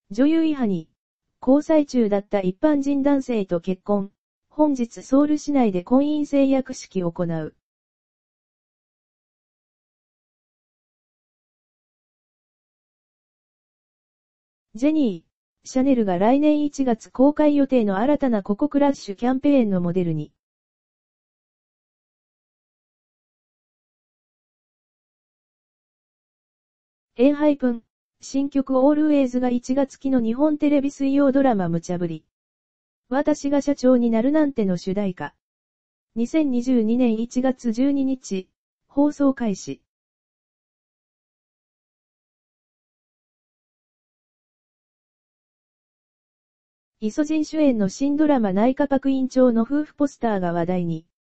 女優イハニ。交際中だった一般人男性と結婚。本日ソウル市内で婚姻誓約式を行う。ジェニー、シャネルが来年1月公開予定の新たなココクラッシュキャンペーンのモデルに。エンハイプン、新曲オールウェイズが1月期の日本テレビ水曜ドラマ無茶ぶり。私が社長になるなんての主題歌。2022年1月12日、放送開始。イソジン主演の新ドラマ内科パク院長の夫婦ポスターが話題に。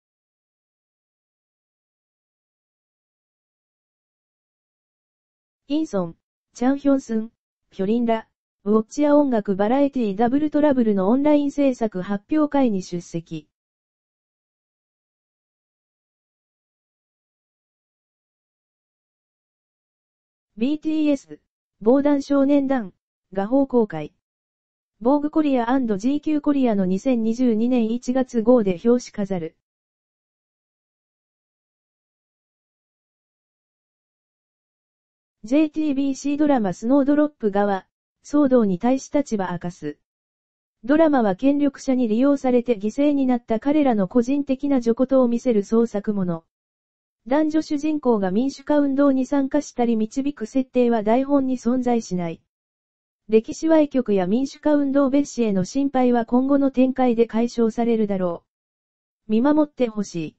インソン、チャンヒョンスン、ヒョリンら、ウォッチや音楽バラエティダブルトラブルのオンライン制作発表会に出席。BTS、防弾少年団、画報公開。ボーグコリア&GQ コリアの2022年1月号で表紙飾る。JTBC ドラマスノードロップ側、騒動に対し立場明かす。ドラマは権力者に利用されて犠牲になった彼らの個人的な叙事を見せる創作もの。男女主人公が民主化運動に参加したり導く設定は台本に存在しない。歴史歪曲や民主化運動蔑視への心配は今後の展開で解消されるだろう。見守ってほしい。